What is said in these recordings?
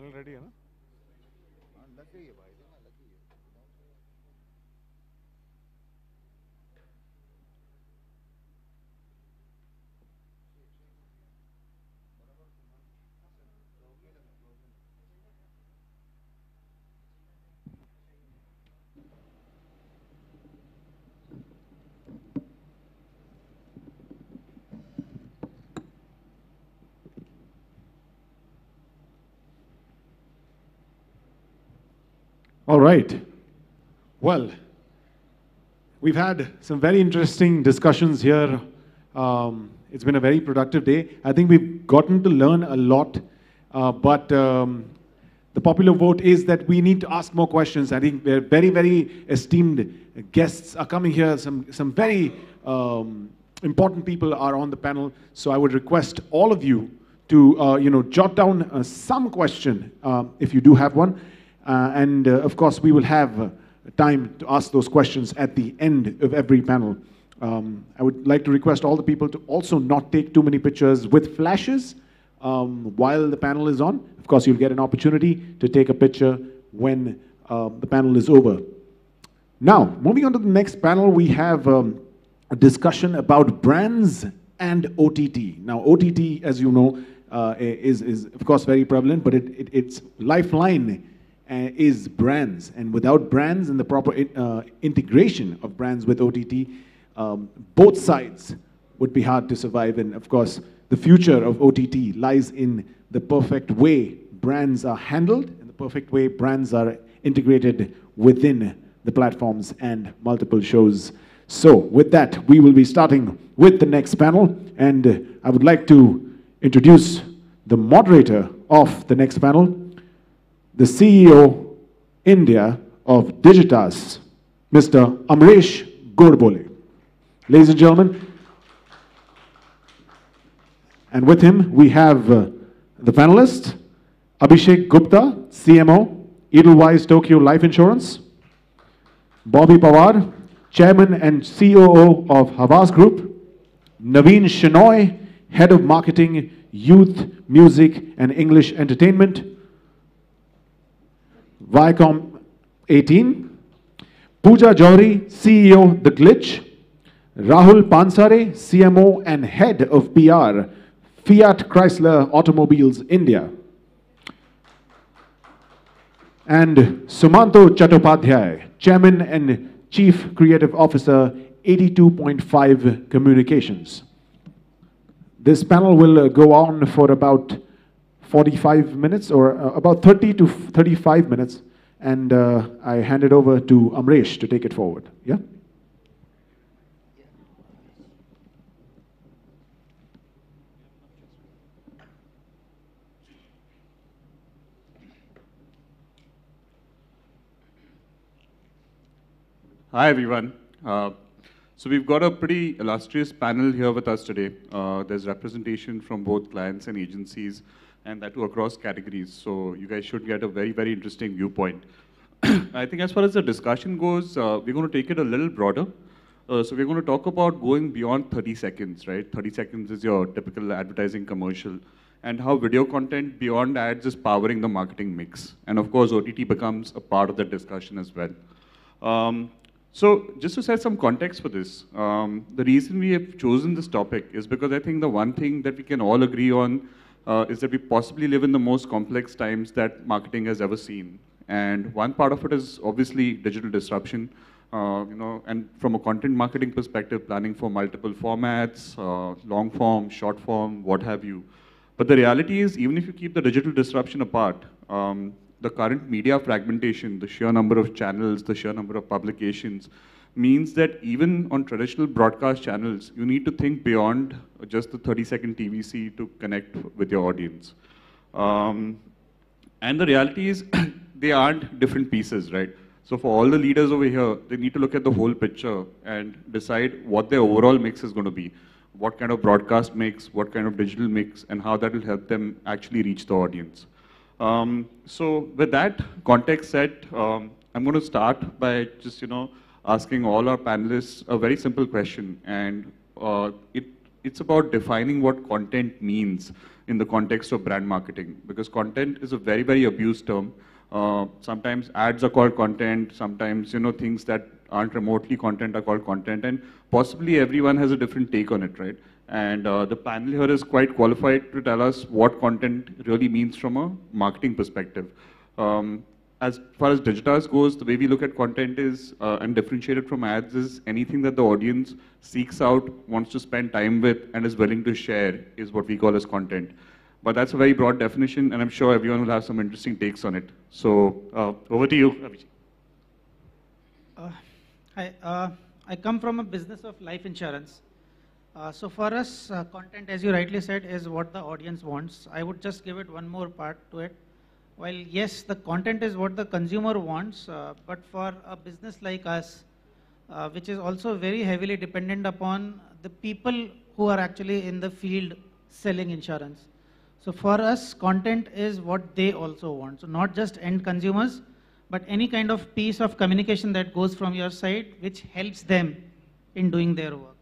Panel ready, है ना? All right. Well, we've had some very interesting discussions here. It's been a very productive day. I think we've gotten to learn a lot, but the popular vote is that we need to ask more questions. I think we're very, very esteemed guests are coming here. Some very important people are on the panel. So I would request all of you to jot down some question if you do have one. And of course, we will have time to ask those questions at the end of every panel. I would like to request all the people to also not take too many pictures with flashes while the panel is on. Of course, you'll get an opportunity to take a picture when the panel is over. Now, moving on to the next panel, we have a discussion about brands and OTT. Now, OTT, as you know, is of course very prevalent, but its lifeline is brands. And without brands and the proper integration of brands with OTT, both sides would be hard to survive. And of course, the future of OTT lies in the perfect way brands are handled and the perfect way brands are integrated within the platforms and multiple shows. So with that, we will be starting with the next panel. And I would like to introduce the moderator of the next panel, the CEO India of Digitas, Mr. Amresh Godbole. Ladies and gentlemen, and with him we have the panelist, Abhishek Gupta, CMO, Edelweiss Tokyo Life Insurance, Bobby Pawar, Chairman and COO of Havas Group, Naveen Shenoy, Head of Marketing, Youth, Music and English Entertainment, Viacom 18, Pooja Johri, CEO, The Glitch, Rahul Pansare, CMO and Head of PR, Fiat Chrysler Automobiles India, and Sumanto Chattopadhyay, Chairman and Chief Creative Officer, 82.5 Communications. This panel will go on for about 45 minutes or about 30 to 35 minutes, and I hand it over to Amresh to take it forward. Yeah? Hi, everyone. So we've got a pretty illustrious panel here with us today. There's representation from both clients and agencies, and that too across categories. So you guys should get a very, very interesting viewpoint. I think as far as the discussion goes, we're going to take it a little broader. So we're going to talk about going beyond 30 seconds, right? 30 seconds is your typical advertising commercial, and how video content beyond ads is powering the marketing mix. And of course, OTT becomes a part of that discussion as well. So just to set some context for this, the reason we have chosen this topic is because I think the one thing that we can all agree on is that we possibly live in the most complex times that marketing has ever seen. And one part of it is obviously digital disruption, and from a content marketing perspective, planning for multiple formats, long form, short form, what have you. But the reality is, even if you keep the digital disruption apart, the current media fragmentation, the sheer number of channels, the sheer number of publications, means that even on traditional broadcast channels, you need to think beyond just the 30-second TVC to connect with your audience. And the reality is, they aren't different pieces, right? So for all the leaders over here, they need to look at the whole picture and decide what their overall mix is going to be. What kind of broadcast mix, what kind of digital mix, and how that will help them actually reach the audience. So with that context set, I'm going to start by just, asking all our panelists a very simple question. And it's about defining what content means in the context of brand marketing, because content is a very, very abused term. Sometimes ads are called content, sometimes things that aren't remotely content are called content, and possibly everyone has a different take on it, right? And the panel here is quite qualified to tell us what content really means from a marketing perspective. As far as Digitas goes, the way we look at content is, and differentiate it from ads, is anything that the audience seeks out, wants to spend time with, and is willing to share is what we call as content. But that's a very broad definition, and I'm sure everyone will have some interesting takes on it. So over to you, Abhijit. Hi, I come from a business of life insurance. So for us, content, as you rightly said, is what the audience wants. I would just give it one more part to it. While yes, the content is what the consumer wants, but for a business like us, which is also very heavily dependent upon the people who are actually in the field selling insurance. So for us, content is what they also want. So not just end consumers, but any kind of piece of communication that goes from your side, which helps them in doing their work.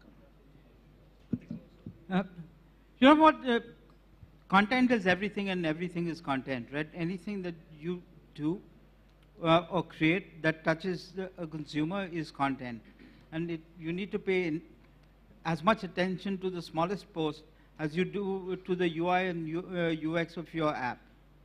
You know what? Content is everything and everything is content, right? Anything that you do or create that touches a consumer is content. And you need to pay as much attention to the smallest post as you do to the UI and UX of your app.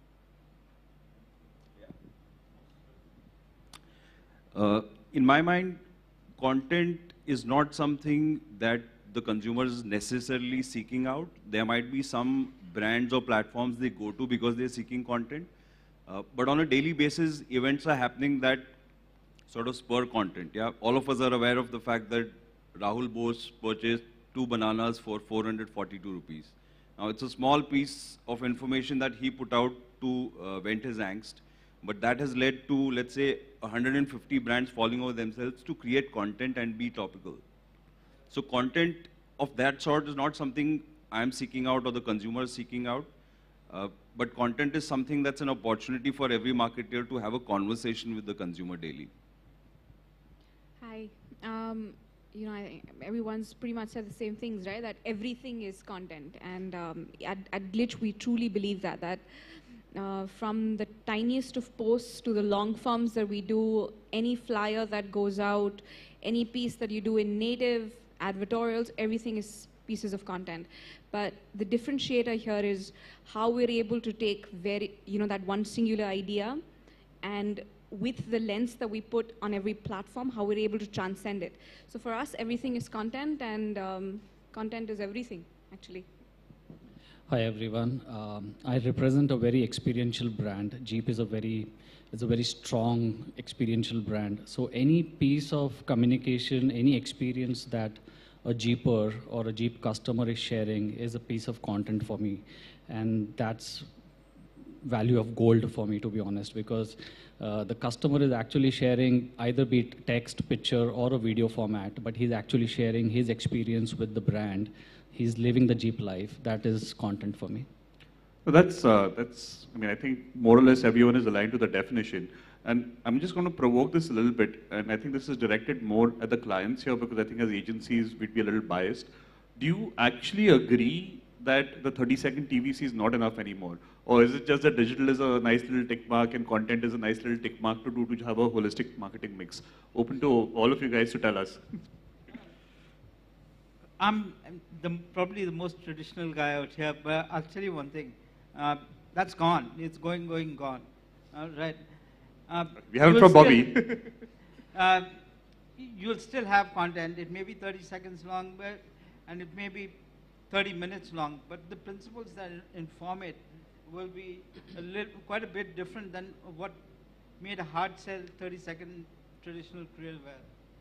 In my mind, content is not something that the consumer is necessarily seeking out. There might be some brands or platforms they go to because they're seeking content. But on a daily basis, events are happening that sort of spur content. Yeah, all of us are aware of the fact that Rahul Bose purchased 2 bananas for 442 rupees. Now, it's a small piece of information that he put out to vent his angst, but that has led to, let's say, 150 brands falling over themselves to create content and be topical. So content of that sort is not something I'm seeking out or the consumer is seeking out, but content is something that's an opportunity for every marketer to have a conversation with the consumer daily. Hi. You know, I think everyone's pretty much said the same things, right? That everything is content. And at Glitch, we truly believe that from the tiniest of posts to the long forms that we do, any flyer that goes out, any piece that you do in native, advertorials, everything is pieces of content. But the differentiator here is how we're able to take that one singular idea, and with the lens that we put on every platform, how we're able to transcend it. So for us, everything is content, and content is everything, actually. Hi everyone. I represent a very experiential brand. Jeep is a very strong experiential brand. So any piece of communication, any experience that a Jeeper or a Jeep customer is sharing is a piece of content for me, and that's value of gold for me, to be honest, because the customer is actually sharing either be it text, picture, or a video format, but he's actually sharing his experience with the brand. He's living the Jeep life. That is content for me. So that's, I mean, I think more or less everyone is aligned to the definition. And I'm just going to provoke this a little bit, and I think this is directed more at the clients here, because I think as agencies, we'd be a little biased. Do you actually agree that the 30-second TVC is not enough anymore? Or is it just that digital is a nice little tick mark and content is a nice little tick mark to do to have a holistic marketing mix? Open to all of you guys to tell us. I'm probably the most traditional guy out here, but I'll tell you one thing. That's gone. It's gone. Right. We have it from Bobby. You'll still have content. It may be 30 seconds long, and it may be 30 minutes long, but the principles that inform it will be quite a bit different than what made a hard sell 30-second traditional grill wear.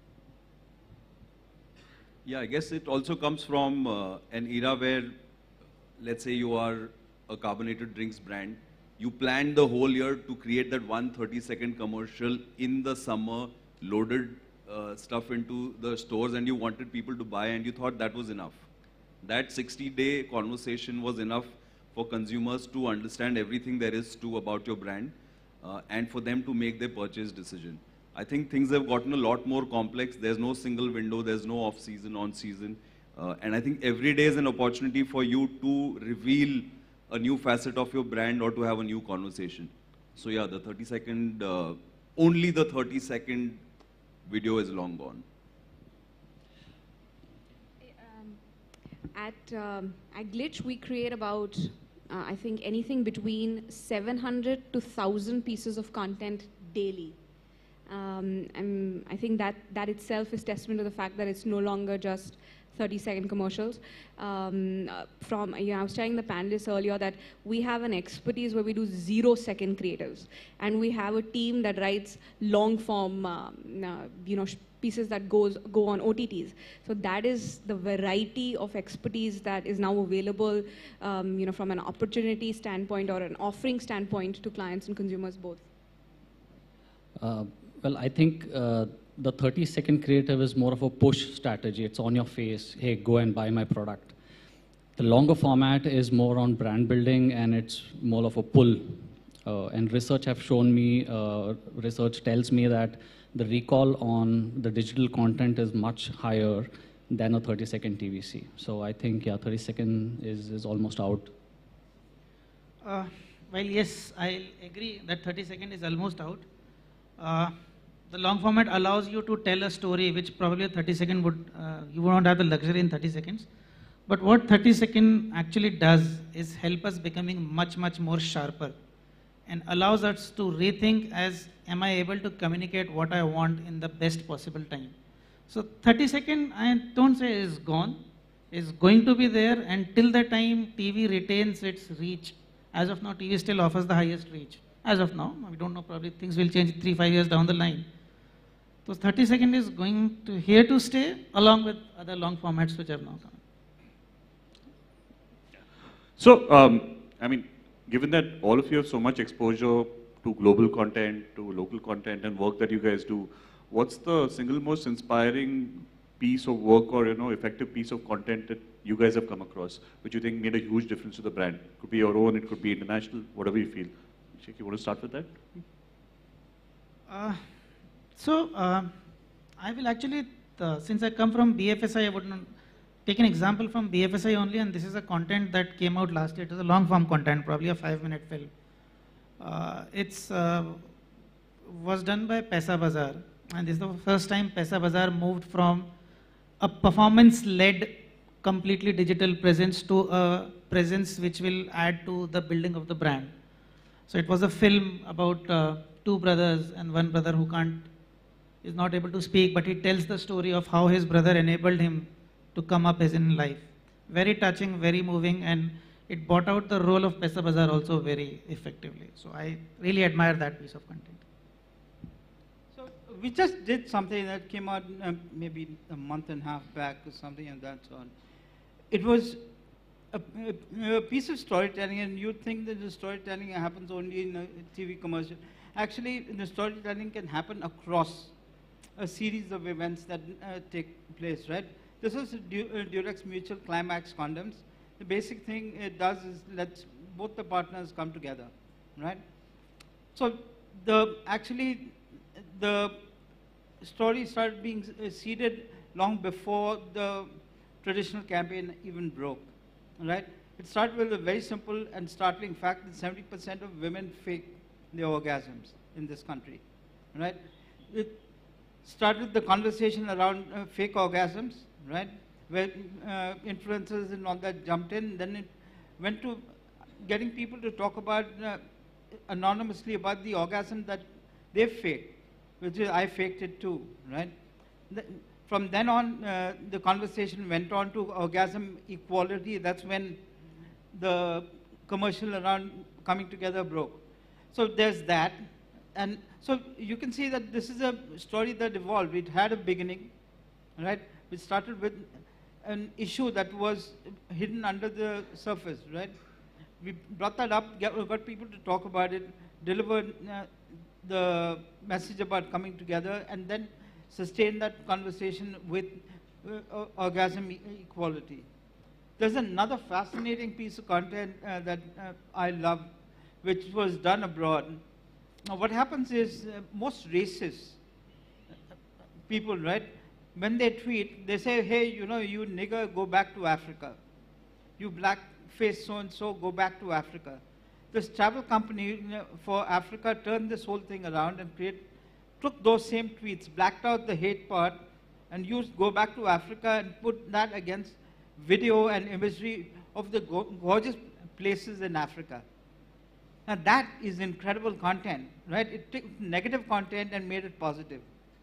Yeah, I guess it also comes from an era where, let's say you are a carbonated drinks brand, you planned the whole year to create that 1 30-second commercial in the summer, loaded stuff into the stores, and you wanted people to buy, and you thought that was enough. That 60-day conversation was enough for consumers to understand everything there is to about your brand, and for them to make their purchase decision. I think things have gotten a lot more complex. There's no single window, there's no off-season, on-season. And I think every day is an opportunity for you to reveal a new facet of your brand or to have a new conversation. So yeah, the 30-second, only the 30-second video is long gone. At Glitch, we create about, I think, anything between 700 to 1,000 pieces of content daily. And I think that itself is testament to the fact that it's no longer just 30-second commercials. I was telling the panelists earlier that we have an expertise where we do 0-second creatives, and we have a team that writes long-form, pieces that go on OTTs. So that is the variety of expertise that is now available, from an opportunity standpoint or an offering standpoint to clients and consumers both. Well, I think the 30-second creative is more of a push strategy. It's on your face. Hey, go and buy my product. The longer format is more on brand building, and it's more of a pull. And research have shown me, research tells me that the recall on the digital content is much higher than a 30-second TVC. So I think, yeah, 30-second is almost out. Well, yes, I agree that 30-second is almost out. The long format allows you to tell a story which probably a 30-second you won't have the luxury in 30 seconds. But what 30-second actually does is help us becoming much, much more sharper and allows us to rethink as, am I able to communicate what I want in the best possible time? So 30-second, I don't say is gone, is going to be there until the time TV retains its reach. As of now, TV still offers the highest reach. As of now, we don't know, probably things will change 3-5 years down the line. So 30-second is here to stay, along with other long formats which have now come. So, given that all of you have so much exposure to global content, to local content and work that you guys do, what's the single most inspiring piece of work or effective piece of content that you guys have come across, which you think made a huge difference to the brand? It could be your own, it could be international, whatever you feel. Sheikh, you want to start with that? I will actually, since I come from BFSI, I would take an example from BFSI only, and this is a content that came out last year. It was a long form content, probably a 5-minute film. It's was done by Paisabazaar, and this is the first time Paisabazaar moved from a performance-led, completely digital presence to a presence which will add to the building of the brand. So it was a film about two brothers and one brother who is not able to speak, but he tells the story of how his brother enabled him to come up as in life. Very touching, very moving, and it brought out the role of Paisabazaar also very effectively. So I really admire that piece of content. So we just did something that came out maybe a month and a half back or something of that sort. It was a piece of storytelling, and you'd think that the storytelling happens only in a TV commercial. Actually, the storytelling can happen across a series of events that take place, right? This is Durex Mutual Climax condoms. The basic thing it does is lets both the partners come together, right? So the story started being seeded long before the traditional campaign even broke, right? It started with a very simple and startling fact that 70% of women fake their orgasms in this country, right? It started the conversation around fake orgasms, right? Where influencers and all that jumped in. Then it went to getting people to talk about anonymously about the orgasm that they faked, which is I faked it too, right? From then on, the conversation went on to orgasm equality. That's when the commercial around coming together broke. So there's that. And so you can see that this is a story that evolved. It had a beginning, right? It started with an issue that was hidden under the surface, right? We brought that up, got people to talk about it, delivered the message about coming together, and then sustain that conversation with orgasm equality. There's another fascinating piece of content that I love, which was done abroad. Now, what happens is most racist people, right, when they tweet, they say, hey, you nigger, go back to Africa. You black, face so-and-so, go back to Africa. This travel company for Africa turned this whole thing around and took those same tweets, blacked out the hate part, and used go back to Africa and put that against video and imagery of the gorgeous places in Africa. Now that is incredible content, right? It took negative content and made it positive.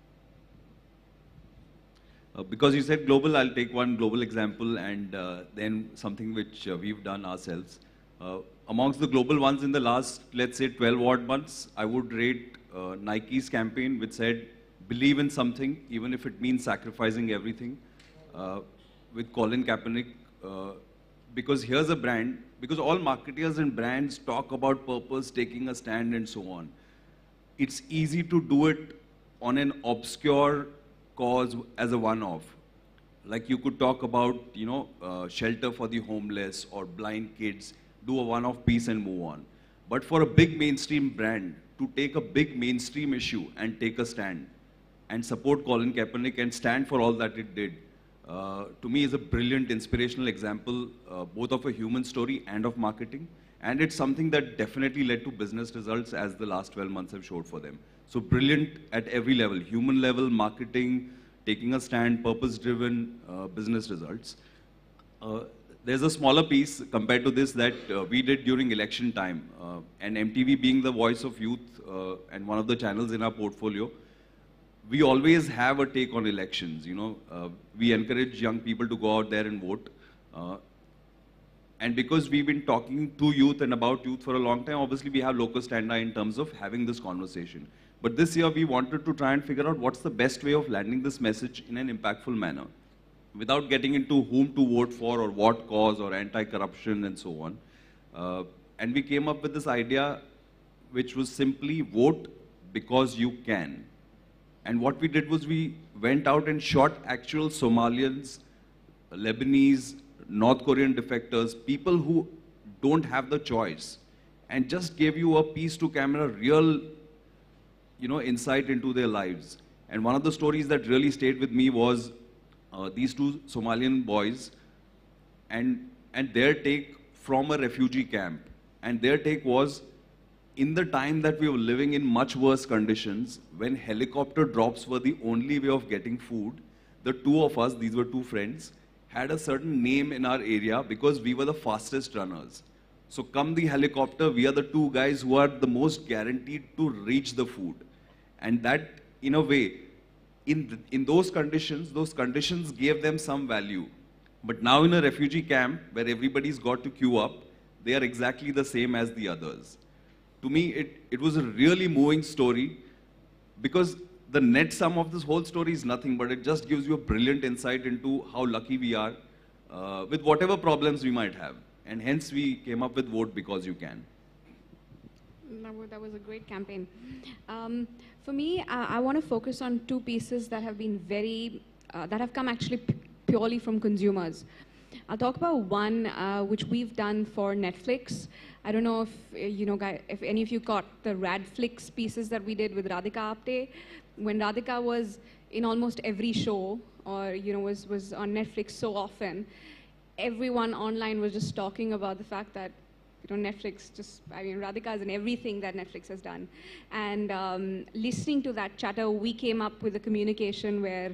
Because you said global, I'll take one global example and then something which we've done ourselves. Amongst the global ones in the last, let's say, 12 odd months, I would rate Nike's campaign, which said, believe in something, even if it means sacrificing everything, with Colin Kaepernick. Because here's a brand, because all marketers and brands talk about purpose, taking a stand and so on. It's easy to do it on an obscure cause as a one-off. Like you could talk about, shelter for the homeless or blind kids, do a one-off piece and move on. But for a big mainstream brand to take a big mainstream issue and take a stand and support Colin Kaepernick and stand for all that it did, to me is a brilliant inspirational example, both of a human story and of marketing. And it's something that definitely led to business results as the last 12 months have showed for them. So brilliant at every level, human level, marketing, taking a stand, purpose-driven business results. There's a smaller piece compared to this that we did during election time. And MTV being the voice of youth and one of the channels in our portfolio, we always have a take on elections. We encourage young people to go out there and vote. And because we've been talking to youth and about youth for a long time, obviously we have locus standi in terms of having this conversation. But this year we wanted to try and figure out what's the best way of landing this message in an impactful manner, without getting into whom to vote for or what cause or anti-corruption and so on. And we came up with this idea, which was simply vote because you can. And what we did was we went out and shot actual Somalians, Lebanese, North Korean defectors, people who don't have the choice, and just gave you a piece to camera, real insight into their lives. And one of the stories that really stayed with me was these two Somalian boys and their take from a refugee camp. And their take was, in the time that we were living in much worse conditions, when helicopter drops were the only way of getting food, the two of us, these were two friends, had a certain name in our area because we were the fastest runners. So come the helicopter, we are the two guys who are the most guaranteed to reach the food. And that, in a way, in those conditions gave them some value. But now in a refugee camp, where everybody's got to queue up, they are exactly the same as the others. To me, it was a really moving story, because the net sum of this whole story is nothing, but it just gives you a brilliant insight into how lucky we are with whatever problems we might have. And hence we came up with Vote Because You Can. That was a great campaign. For me, I want to focus on two pieces that have been that have come actually purely from consumers. I'll talk about one which we've done for Netflix. I don't know if if any of you caught the Radflix pieces that we did with Radhika Apte. When Radhika was in almost every show, or was on Netflix so often, everyone online was just talking about the fact that Netflix Radhika is in everything that Netflix has done. And listening to that chatter, we came up with a communication where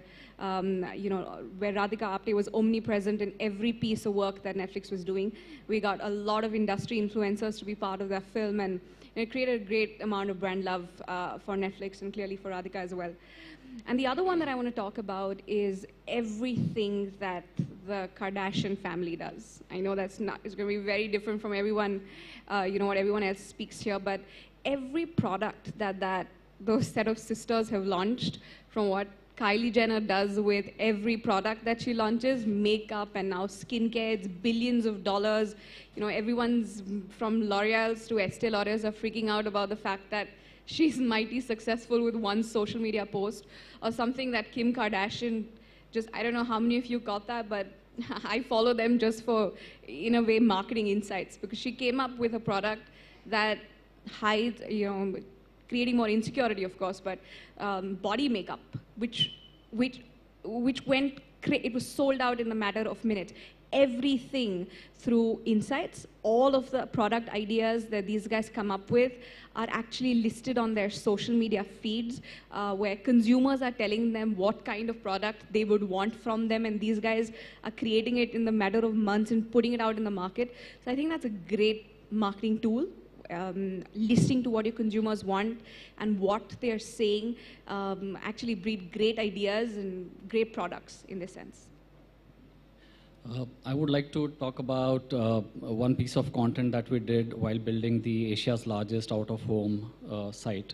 where Radhika Apte was omnipresent in every piece of work that Netflix was doing. We got a lot of industry influencers to be part of that film, and it created a great amount of brand love for Netflix and clearly for Radhika as well. And the other one that I want to talk about is everything that the Kardashian family does. I know it's going to be very different from everyone, what everyone else speaks here, but every product that those set of sisters have launched, from what Kylie Jenner does with every product that she launches, makeup and now skincare, it's billions of dollars. Everyone's from L'Oreal's to Estee Lauder's are freaking out about the fact that she's mighty successful with one social media post, or something that Kim Kardashian I don't know how many of you got that, but I follow them just for, in a way, marketing insights, because she came up with a product that hides, creating more insecurity, of course, but body makeup, which it was sold out in a matter of minutes. everything through insights. All of the product ideas that these guys come up with are actually listed on their social media feeds, where consumers are telling them what kind of product they would want from them, and these guys are creating it in the matter of months and putting it out in the market. So I think that's a great marketing tool. Listening to what your consumers want and what they're saying actually breed great ideas and great products in this sense. I would like to talk about one piece of content that we did while building the Asia's largest out-of-home site.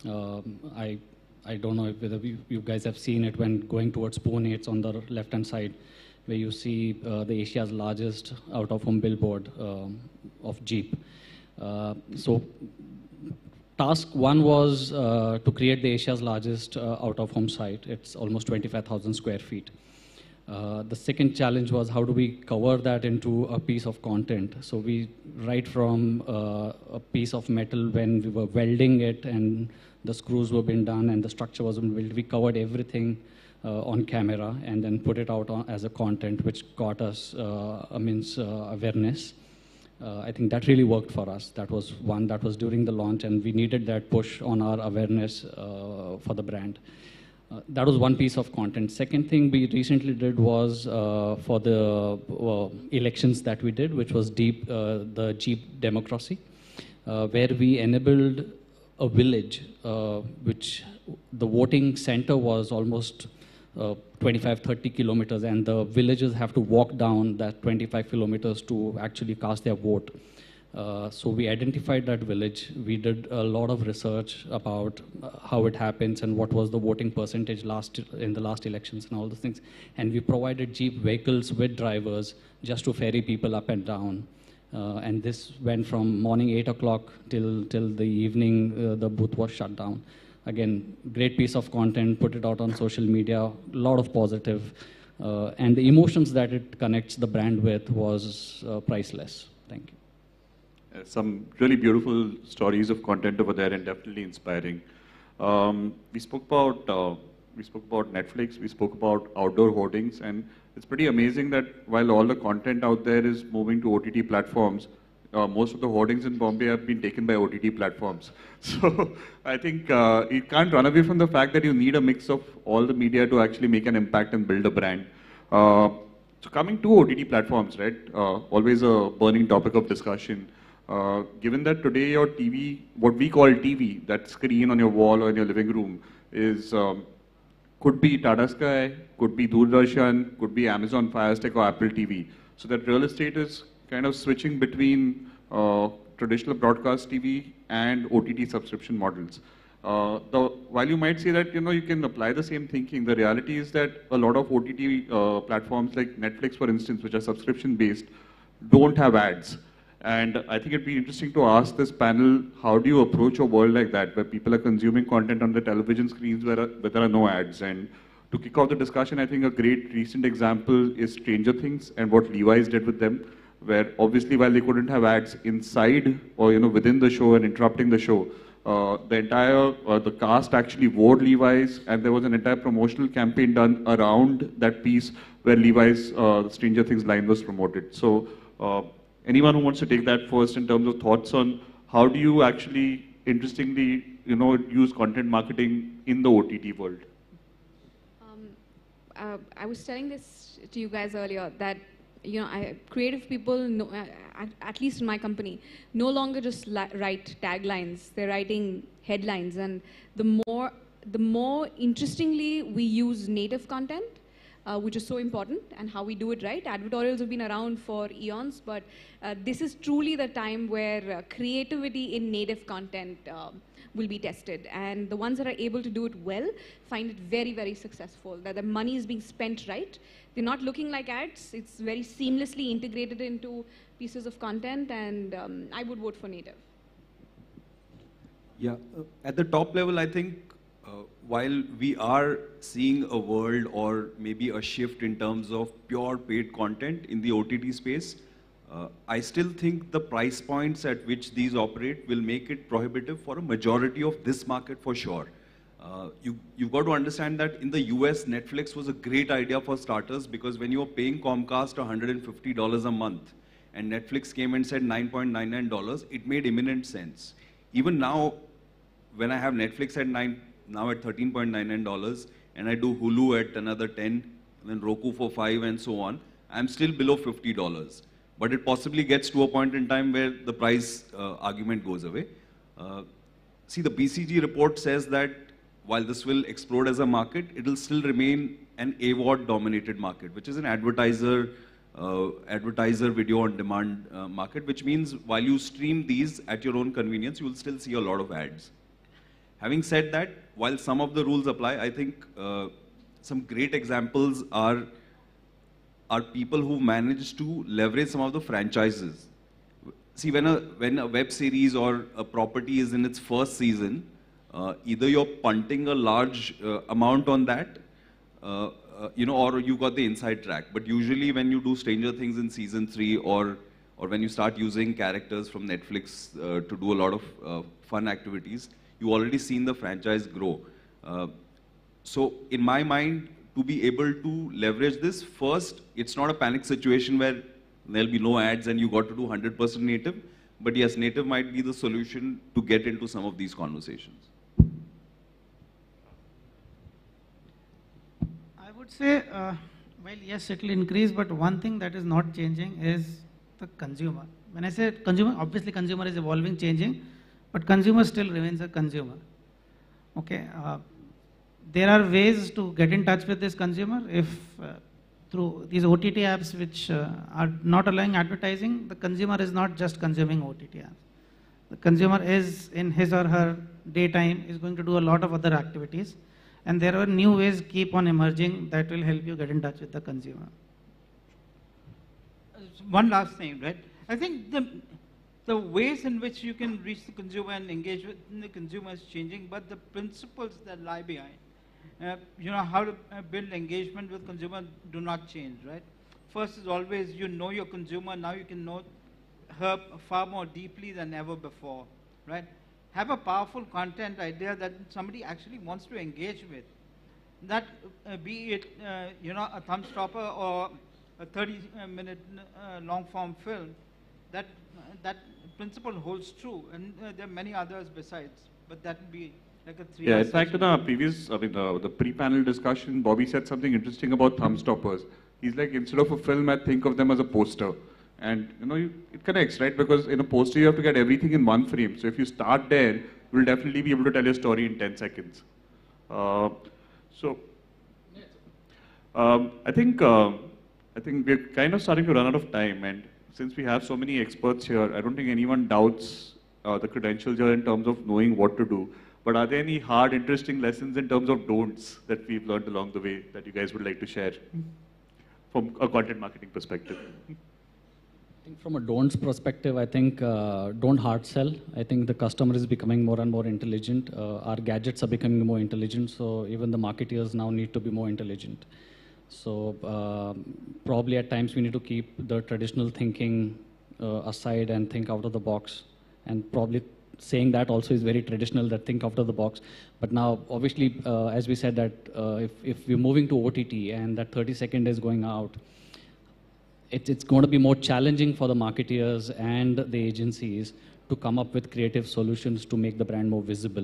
I don't know if whether you guys have seen it when going towards Pune. It's on the left-hand side, where you see the Asia's largest out-of-home billboard of Jeep. So task one was to create the Asia's largest out-of-home site. It's almost 25,000 square feet. The second challenge was how do we cover that into a piece of content. So we, right from a piece of metal when we were welding it and the screws were being done and the structure was being built, we covered everything on camera and then put it out as a content, which got us awareness. I think that really worked for us. That was one that was during the launch, and we needed that push on our awareness for the brand. That was one piece of content. Second thing we recently did was for the elections that we did, which was the Jeep Democracy, where we enabled a village, which the voting center was almost 25, 30 kilometers, and the villagers have to walk down that 25 kilometers to actually cast their vote. So we identified that village. We did a lot of research about how it happens and what was the voting percentage in the last elections and all those things. And we provided Jeep vehicles with drivers just to ferry people up and down. And this went from morning 8 o'clock till the evening, the booth was shut down. Again, great piece of content, put it out on social media, a lot of positive. And the emotions that it connects the brand with was priceless. Thank you. Some really beautiful stories of content over there and definitely inspiring. We spoke about Netflix, we spoke about outdoor hoardings, and it's pretty amazing that while all the content out there is moving to OTT platforms, most of the hoardings in Bombay have been taken by OTT platforms. So I think you can't run away from the fact that you need a mix of all the media to actually make an impact and build a brand. So coming to OTT platforms, right? Always a burning topic of discussion. Given that today your TV, what we call TV, that screen on your wall or in your living room, is could be Tata Sky, could be Doordarshan, could be Amazon Fire Stick or Apple TV. So that real estate is kind of switching between traditional broadcast TV and OTT subscription models. While you might say that you can apply the same thinking, the reality is that a lot of OTT platforms like Netflix, for instance, which are subscription based, don't have ads. And I think it'd be interesting to ask this panel, how do you approach a world like that, where people are consuming content on the television screens where there are no ads? And to kick off the discussion, I think a great recent example is Stranger Things and what Levi's did with them, where obviously while they couldn't have ads inside or within the show and interrupting the show, the entire the cast actually wore Levi's, and there was an entire promotional campaign done around that piece where Levi's Stranger Things line was promoted. So anyone who wants to take that first in terms of thoughts on how do you actually interestingly use content marketing in the OTT world? I was telling this to you guys earlier that creative people, at least in my company, no longer just write taglines. They're writing headlines, and the more interestingly we use native content, which is so important, and how we do it right. Advertorials have been around for eons, but this is truly the time where creativity in native content will be tested. And the ones that are able to do it well find it very, very successful, that the money is being spent right. They're not looking like ads. It's very seamlessly integrated into pieces of content, and I would vote for native. Yeah, at the top level, I think while we are seeing a world or maybe a shift in terms of pure paid content in the OTT space, I still think the price points at which these operate will make it prohibitive for a majority of this market for sure. You've got to understand that in the US, Netflix was a great idea for starters because when you were paying Comcast $150 a month and Netflix came and said $9.99, it made imminent sense. Even now, when I have Netflix at now at $13.99 and I do Hulu at another 10, then Roku for 5 and so on, I'm still below $50. But it possibly gets to a point in time where the price argument goes away. See, the BCG report says that while this will explode as a market, it will still remain an AVOD-dominated market, which is an advertiser video on demand market, which means while you stream these at your own convenience, you will still see a lot of ads. Having said that, while some of the rules apply, I think some great examples are people who manage to leverage some of the franchises. See, when a web series or a property is in its first season, either you're punting a large amount on that, or you got the inside track. But usually when you do Stranger Things in season 3 or when you start using characters from Netflix to do a lot of fun activities, you already seen the franchise grow. So in my mind, to be able to leverage this, first, it's not a panic situation where there'll be no ads and you got to do 100% native. But yes, native might be the solution to get into some of these conversations. I would say, well, yes, it will increase, but one thing that is not changing is the consumer. When I say consumer, obviously consumer is evolving, changing, but consumer still remains a consumer. Okay, there are ways to get in touch with this consumer if through these OTT apps which are not allowing advertising, the consumer is not just consuming OTT apps. The consumer is in his or her daytime is going to do a lot of other activities. And there are new ways keep on emerging that will help you get in touch with the consumer. One last thing, right? I think the ways in which you can reach the consumer and engage with the consumer is changing, but the principles that lie behind, how to build engagement with consumer do not change, right? First is always you know your consumer, now you can know her far more deeply than ever before, right? Have a powerful content idea that somebody actually wants to engage with. That be it, a thumb stopper or a 30-minute long-form film, that principle holds true, and there are many others besides, but that would be like a 3-hour Yeah, in fact, in session. our previous, the pre-panel discussion, Bobby said something interesting about thumb stoppers. He's like, instead of a film, I think of them as a poster. And, it connects, right? Because in a poster, you have to get everything in one frame. So if you start there, you'll definitely be able to tell your story in 10 seconds. I think we're kind of starting to run out of time. And since we have so many experts here, I don't think anyone doubts the credentials here in terms of knowing what to do. But are there any hard, interesting lessons in terms of don'ts that we've learned along the way that you guys would like to share from a content marketing perspective? I think from a don'ts perspective, I think don't hard sell. I think the customer is becoming more and more intelligent. Our gadgets are becoming more intelligent, so even the marketeers now need to be more intelligent. So probably at times we need to keep the traditional thinking aside and think out of the box. And probably saying that also is very traditional, that think out of the box. But now, obviously, as we said that if we're moving to OTT and that 30-second is going out, it's going to be more challenging for the marketeers and the agencies to come up with creative solutions to make the brand more visible.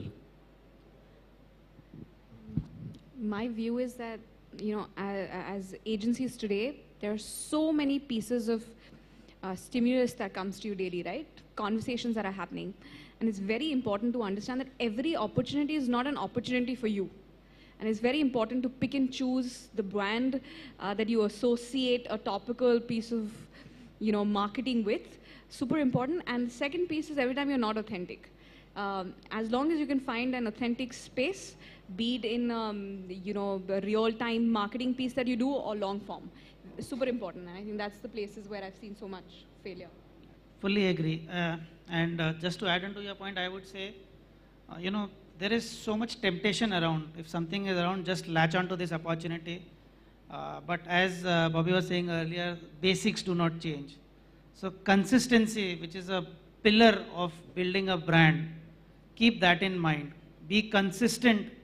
My view is that, as agencies today, there are so many pieces of stimulus that comes to you daily, right? Conversations that are happening. And it's very important to understand that every opportunity is not an opportunity for you. And it's very important to pick and choose the brand that you associate a topical piece of, marketing with. Super important. And the second piece is every time you're not authentic. As long as you can find an authentic space, be it in, the real-time marketing piece that you do or long form. Super important. And I think that's the places where I've seen so much failure. Fully agree. Just to add on to your point, I would say, there is so much temptation around. If something is around, just latch onto this opportunity. But as Bobby was saying earlier, basics do not change. So consistency, which is a pillar of building a brand, keep that in mind. Be consistent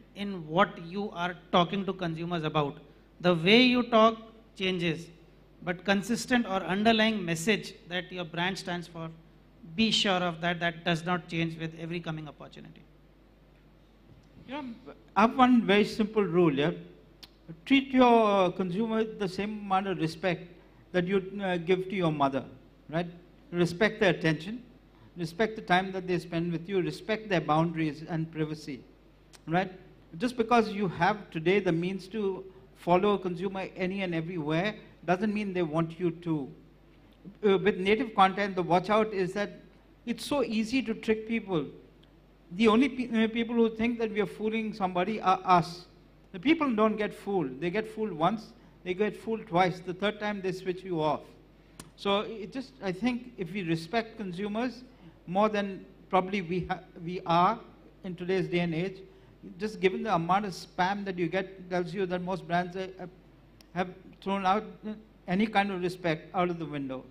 in what you are talking to consumers about. The way you talk changes, but consistent or underlying message that your brand stands for, be sure of that, that does not change with every coming opportunity. You know, I have one very simple rule, yeah. Treat your consumer the same amount of respect that you give to your mother, right? Respect their attention, respect the time that they spend with you, respect their boundaries and privacy, right? Just because you have today the means to follow a consumer any and everywhere doesn't mean they want you to. With native content, the watch out is that it's so easy to trick people. The only people who think that we are fooling somebody are us. The people don't get fooled. They get fooled once, they get fooled twice. The third time they switch you off. So it just, I think if we respect consumers more than probably we are in today's day and age, just given the amount of spam that you get tells you that most brands have thrown out any kind of respect out of the window.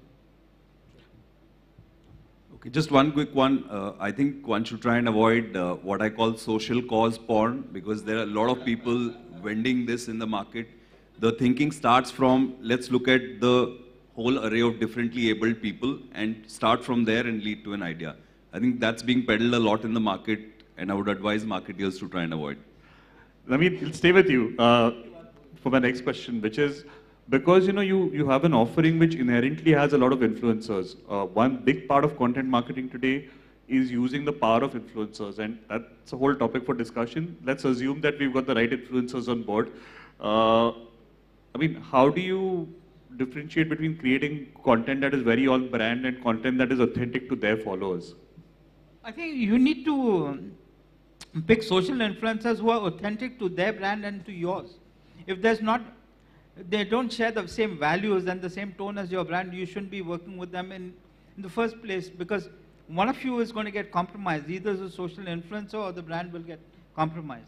Okay, just one quick one. I think one should try and avoid what I call social cause porn, because there are a lot of people vending this in the market. The thinking starts from, let's look at the whole array of differently abled people and start from there and lead to an idea. I think that's being peddled a lot in the market, and I would advise marketers to try and avoid. Let me stay with you for my next question, which is, because you have an offering which inherently has a lot of influencers. One big part of content marketing today is using the power of influencers, and that's a whole topic for discussion. Let's assume that we've got the right influencers on board. I mean, how do you differentiate between creating content that is very on brand and content that is authentic to their followers? I think you need to pick social influencers who are authentic to their brand and to yours. If there's not, they don't share the same values and the same tone as your brand, you shouldn't be working with them in the first place, because one of you is going to get compromised. Either the social influencer or the brand will get compromised.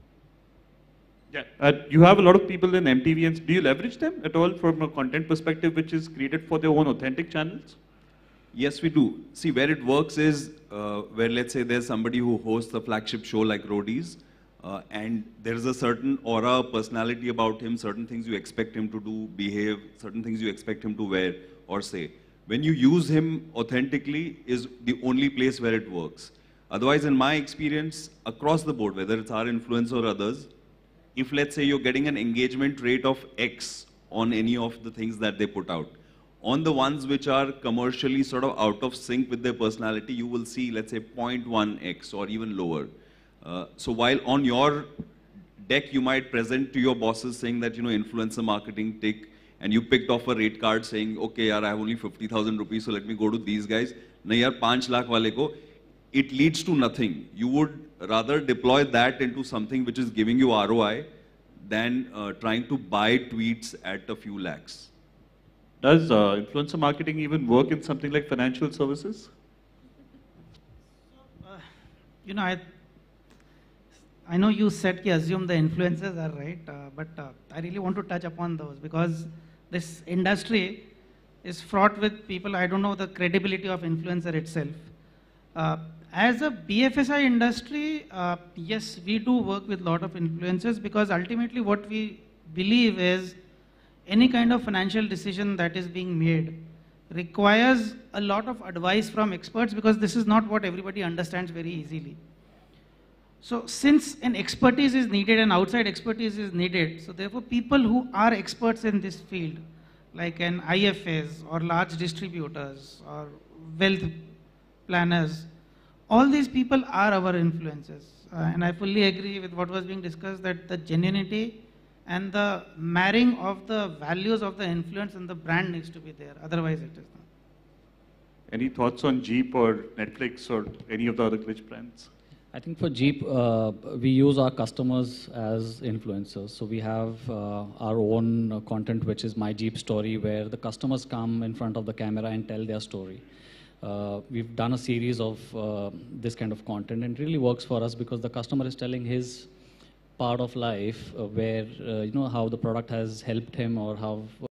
Yeah. You have a lot of people in MTV, and do you leverage them at all from a content perspective which is created for their own authentic channels? Yes, we do. See, where it works is where, let's say, there's somebody who hosts a flagship show like Roadies, and there's a certain aura, personality about him, certain things you expect him to do, behave, certain things you expect him to wear or say. When you use him authentically is the only place where it works. Otherwise, in my experience, across the board, whether it's our influence or others, if let's say you're getting an engagement rate of X on any of the things that they put out, on the ones which are commercially sort of out of sync with their personality, you will see, let's say, 0.1x or even lower. So while on your deck, you might present to your bosses saying that, influencer marketing tick, and you picked off a rate card saying, okay, yaar, I have only 50,000 rupees, so let me go to these guys. Nahi yaar, 5 lakh wale ko. It leads to nothing. You would rather deploy that into something which is giving you ROI than trying to buy tweets at a few lakhs. Does influencer marketing even work in something like financial services? I know you said ki assume the influencers are right, but I really want to touch upon those, because this industry is fraught with people. I don't know the credibility of influencer itself. As a BFSI industry, yes, we do work with a lot of influencers, because ultimately what we believe is any kind of financial decision that is being made requires a lot of advice from experts, because this is not what everybody understands very easily. So since an expertise is needed and outside expertise is needed, so therefore people who are experts in this field, like an IFAs or large distributors or wealth planners, all these people are our influencers. And I fully agree with what was being discussed, that the genuinity and the marrying of the values of the influence and the brand needs to be there. Otherwise it is not. Any thoughts on Jeep or Netflix or any of the other glitch brands? I think for Jeep, we use our customers as influencers. So we have our own content, which is My Jeep Story, where the customers come in front of the camera and tell their story. We've done a series of this kind of content, and it really works for us because the customer is telling his part of life where, how the product has helped him or how